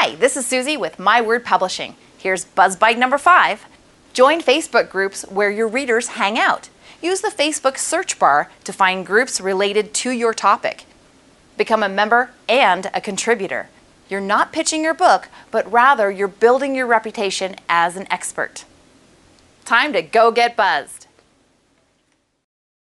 Hi, this is Susie with My Word Publishing. Here's BuzzBite number 5. Join Facebook groups where your readers hang out. Use the Facebook search bar to find groups related to your topic. Become a member and a contributor. You're not pitching your book, but rather you're building your reputation as an expert. Time to go get buzzed.